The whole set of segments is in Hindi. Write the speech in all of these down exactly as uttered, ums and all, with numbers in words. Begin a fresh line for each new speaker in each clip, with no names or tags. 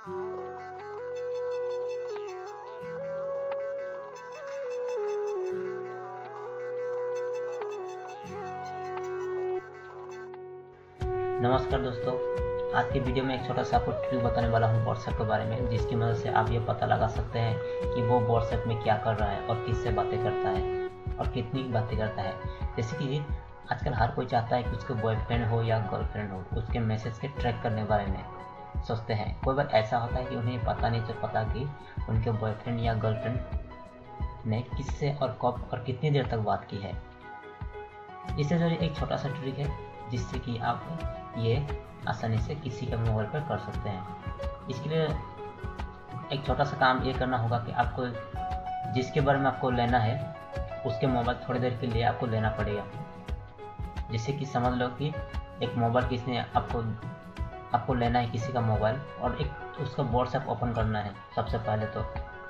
नमस्कार दोस्तों, आज के वीडियो में एक छोटा सा आपको ट्रिक बताने वाला हूँ व्हाट्सएप के बारे में, जिसकी मदद से आप ये पता लगा सकते हैं कि वो व्हाट्सएप में क्या कर रहा है और किससे बातें करता है और कितनी बातें करता है। जैसे कि आजकल हर कोई चाहता है कि उसके बॉयफ्रेंड हो या गर्लफ्रेंड हो, उसके मैसेज के ट्रैक करने के बारे में सोचते हैं। कोई बार ऐसा होता है कि उन्हें पता नहीं चल पाता कि उनके बॉयफ्रेंड या गर्लफ्रेंड ने किससे और कब और कितनी देर तक बात की है। इससे जुड़ी एक छोटा सा ट्रिक है जिससे कि आप ये आसानी से किसी का मोबाइल पर कर सकते हैं। इसके लिए एक छोटा सा काम ये करना होगा कि आपको जिसके बारे में आपको लेना है उसके मोबाइल थोड़ी देर के लिए आपको लेना पड़ेगा। जिससे कि समझ लो कि एक मोबाइल किसने आपको आपको लेना है किसी का मोबाइल, और एक उसका व्हाट्सएप ओपन करना है। सबसे पहले तो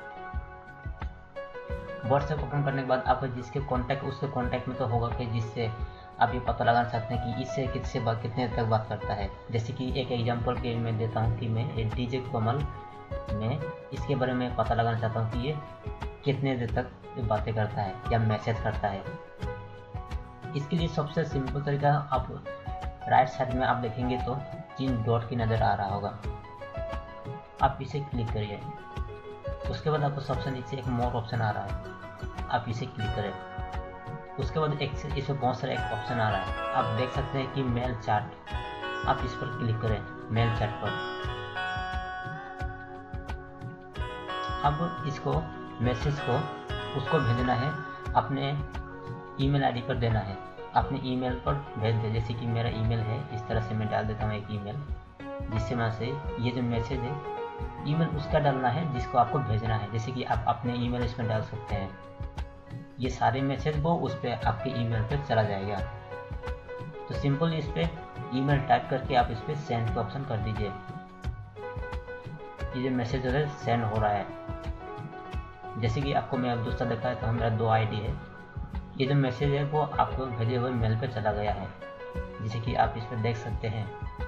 व्हाट्सएप ओपन करने के बाद आपको जिसके कॉन्टैक्ट उसके कॉन्टैक्ट में तो होगा कि जिससे आप ये पता लगा सकते हैं कि इससे किससे बात कितने देर तक बात करता है। जैसे कि एक एग्जांपल के मैं देता हूँ कि मैं एक डीजे कोमल में इसके बारे में पता लगाना चाहता हूँ कि ये कितने देर तक बातें करता है या मैसेज करता है। इसके लिए सबसे सिंपल तरीका, आप राइट साइड में आप देखेंगे तो तीन डॉट की नज़र आ रहा होगा, आप इसे क्लिक करिए। उसके बाद आपको सबसे नीचे एक मोर ऑप्शन आ रहा है, आप इसे क्लिक करें। उसके बाद एक इसमें बहुत सारे एक ऑप्शन आ रहा है, आप देख सकते हैं कि मेल चैट, आप इस पर क्लिक करें मेल चैट पर। अब इसको मैसेज को उसको भेजना है, अपने ईमेल आईडी पर देना है, अपने ईमेल पर भेज दे। जैसे कि मेरा ईमेल है, इस तरह से मैं डाल देता हूँ एक ईमेल, जिससे मैं से ये जो मैसेज है ईमेल उसका डालना है जिसको आपको भेजना है। जैसे कि आप अपने ईमेल इसमें डाल सकते हैं, ये सारे मैसेज वो उस पर आपके ईमेल पे चला जाएगा। तो सिंपल इस पे ईमेल टाइप करके आप इस पे सेंड का ऑप्शन कर दीजिए। ये जो मैसेज है सेंड हो रहा है। जैसे कि आपको मैं अब दूसरा देखा है तो मेरा दो आईडी है, ये जो मैसेज है वो आपको भेजे हुए मेल पे चला गया है, जैसे कि आप इस पर देख सकते हैं।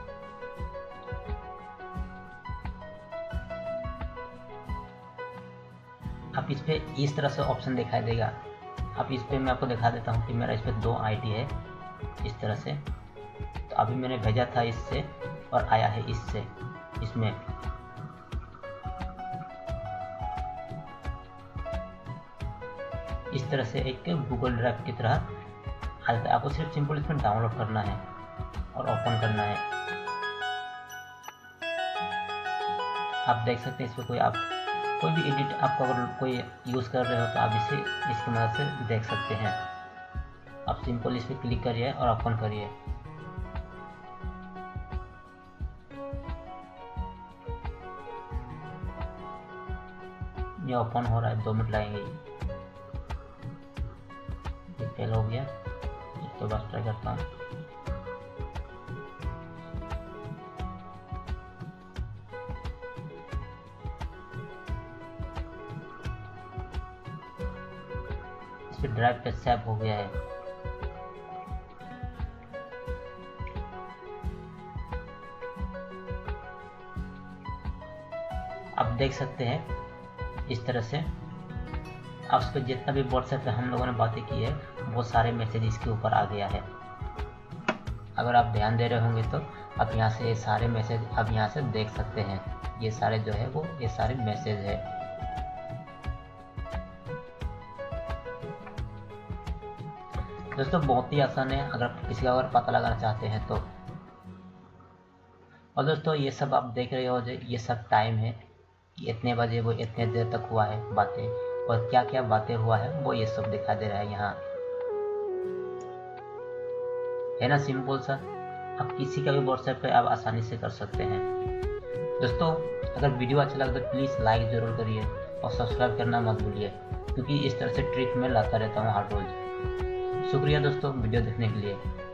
आप इस पे इस तरह से ऑप्शन दिखाई देगा। अब इस पे मैं आपको दिखा देता हूँ कि मेरा इस पे दो आईडी है इस तरह से। तो अभी मैंने भेजा था इससे और आया है इससे, इसमें इस तरह से एक गूगल ड्राइव की तरह आता है। आपको सिर्फ सिंपल इसमें डाउनलोड करना है और ओपन करना है। आप देख सकते हैं इसमें कोई आप कोई भी एडिट आपको अगर कोई यूज़ कर रहे हो तो आप इसे इसकी मदद से देख सकते हैं। आप सिंपल इस पर क्लिक करिए और ओपन करिए। ये ओपन हो रहा है, दो मिनट लगेंगे। ये फेल हो गया, तो बस ट्राई करता हूँ। ड्राइव पे सेव हो गया है। आप देख सकते हैं इस तरह से आप उस पर जितना भी व्हाट्सएप पे हम लोगों ने बातें की है वो सारे मैसेज इसके ऊपर आ गया है। अगर आप ध्यान दे रहे होंगे तो आप यहाँ से ये सारे मैसेज आप यहाँ से देख सकते हैं। ये सारे जो है वो ये सारे मैसेज है। दोस्तों बहुत ही आसान है अगर किसी का अगर पता लगाना चाहते हैं तो। और दोस्तों ये सब आप देख रहे हो, ये सब टाइम है कि इतने बजे वो इतने देर तक हुआ है बातें, और क्या क्या बातें हुआ है वो ये सब दिखा दे रहा है यहाँ, है ना सिंपल सा। आप किसी का भी व्हाट्सएप पे आप आसानी से कर सकते हैं। दोस्तों अगर वीडियो अच्छा लगे तो प्लीज़ लाइक ज़रूर करिए और सब्सक्राइब करना मत भूलिए, क्योंकि इस तरह से ट्रिक मैं लाता रहता हूँ हर रोज़। शुक्रिया दोस्तों वीडियो देखने के लिए।